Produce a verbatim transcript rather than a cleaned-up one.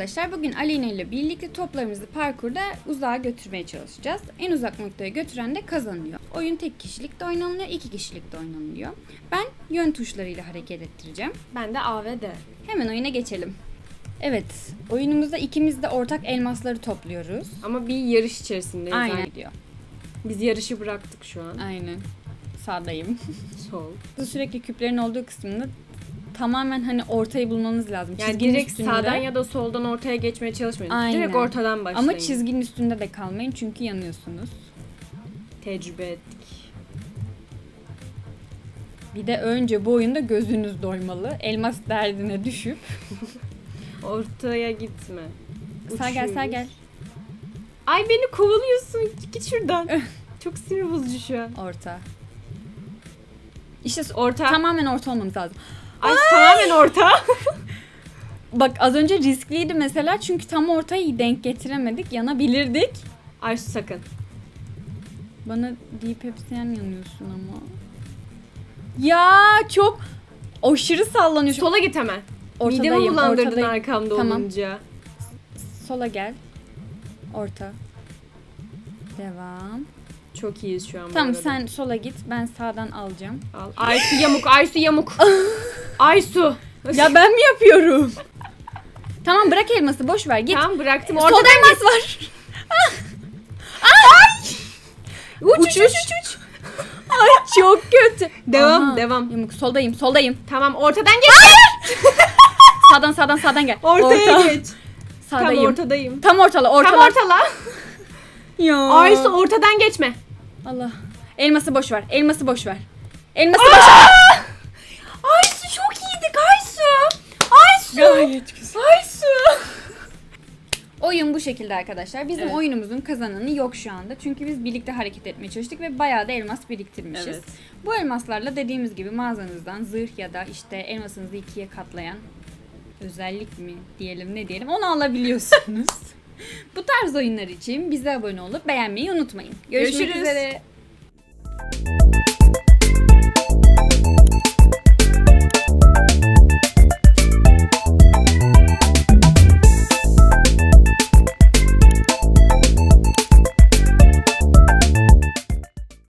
arkadaşlar, bugün Aleyna ile birlikte toplarımızı parkurda uzağa götürmeye çalışacağız. En uzak noktaya götüren de kazanıyor. Oyun tek kişilik de oynanılıyor, iki kişilik de oynanılıyor. Ben yön tuşlarıyla hareket ettireceğim. Ben de A ve D. Hemen oyuna geçelim. Evet, oyunumuzda ikimiz de ortak elmasları topluyoruz. Ama bir yarış içerisindeyiz. Aynen gidiyor. Biz yarışı bıraktık şu an. Aynen. Sağdayım. Sol. Sürekli küplerin olduğu kısmında tamamen hani ortayı bulmanız lazım. Yani çizginin direkt üstünde. sağdan ya da soldan ortaya geçmeye çalışmayın. Aynen. Direkt ortadan başlayın. Ama çizginin üstünde de kalmayın çünkü yanıyorsunuz. Tecrübe ettik. Bir de önce bu oyunda gözünüz doymalı. Elmas derdine düşüp. Ortaya gitme. Sağ gel, sağ gel. Ay beni kovalıyorsun. Git şuradan. Çok sinir bozucu şu an. Orta. İşte Orta. Tamamen orta olmamız lazım. Ay, Ay! Tamamen orta. Bak az önce riskliydi mesela çünkü tam ortayı denk getiremedik. Yanabilirdik. Ay sakın. Bana deyip hep sen yanıyorsun ama. Ya çok aşırı sallanıyorsun. Sola git hemen. Ortadayım. Midemi bulandırdın ortadayım. arkamda Tamam. olunca. Sola gel. Orta. Devam. Çok iyiyiz şu an. Tamam, sen sola git, ben sağdan alacağım. Al. Aysu yamuk, Aysu yamuk. Aysu. Ya ben mi yapıyorum? Tamam, bırak elması, boş ver, git. Tamam, bıraktım. Solda elmas var. Ay! Uç uç uç uç uç. Ay çok kötü. Devam, Aha, devam. Yamuk, soldayım, soldayım. Tamam, ortadan geç. Sağdan sağdan sağdan gel. Ortaya Orta. geç. Sağdayım. Tam ortadayım. Tam ortala, ortala. Tam ortala. Ya. Aysu ortadan geçme. Allah. Elması boş ver. Elması boş ver. Elması boş ver. Aysu çok iyiydik Aysu. Aysu. Gayet güzel. Aysu. Oyun bu şekilde arkadaşlar. Bizim Evet. oyunumuzun kazananı yok şu anda. Çünkü biz birlikte hareket etmeye çalıştık ve bayağı da elmas biriktirmişiz. Evet. Bu elmaslarla dediğimiz gibi mağazanızdan zırh ya da işte elmasınızı ikiye katlayan özellik mi diyelim, ne diyelim, onu alabiliyorsunuz. Bu tarz oyunlar için bize abone olup beğenmeyi unutmayın. Görüşmek Görüşürüz. üzere.